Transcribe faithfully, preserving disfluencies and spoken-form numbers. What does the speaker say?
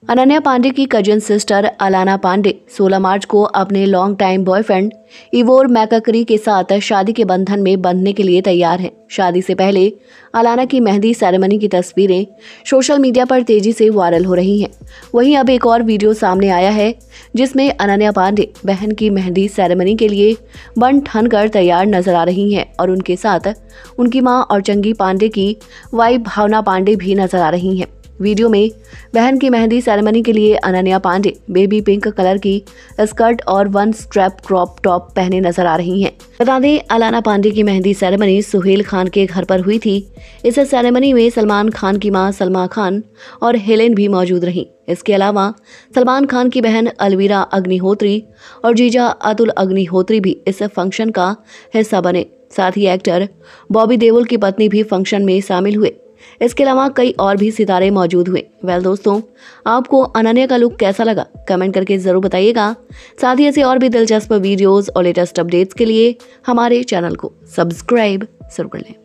अनन्या पांडे की cousin sister Alana Pandey सोलह मार्च को अपने long time boyfriend Ivor McCurry के साथ शादी के बंधन में बंधने के लिए तैयार हैं। शादी से पहले अलाना की मेहंदी सेरेमनी की तस्वीरें सोशल मीडिया पर तेजी से वायरल हो रही हैं। वहीं अब एक और वीडियो सामने आया है जिसमें अनन्या पांडे बहन की मेहंदी सेरेमनी के लिए बन ठन कर तैयार नजर आ रही हैं और उनके साथ उनकी मां और चंगी पांडे की वाइफ भावना पांडे भी नजर आ रही हैं। वीडियो में बहन की मेहंदी सेरेमनी के लिए Ananya Pandey baby pink colour की स्कर्ट और वन स्ट्रैप क्रॉप टॉप पहने नजर आ रही हैं। बता दें, अलाना पांडे की मेहंदी सेरेमनी सुहेल खान के घर पर हुई थी। इस सेरेमनी में सलमान खान की मां सलमा खान और हेलेन भी मौजूद रहीं। इसके अलावा सलमान खान की बहन अलवीरा अग्निहोत्री और जीजा अतुल अग्निहोत्री भी इस फंक्शन का हिस्सा बने। साथ ही एक्टर बॉबी देओल की पत्नी भी फंक्शन में शामिल हुए। इसके अलावा कई और भी सितारे मौजूद हुए। वेल दोस्तों, आपको अनन्या का लुक कैसा लगा कमेंट करके जरूर बताइएगा। साथ ही ऐसे और भी दिलचस्प वीडियोस और लेटेस्ट अपडेट्स के लिए हमारे चैनल को सब्सक्राइब जरूर कर लें।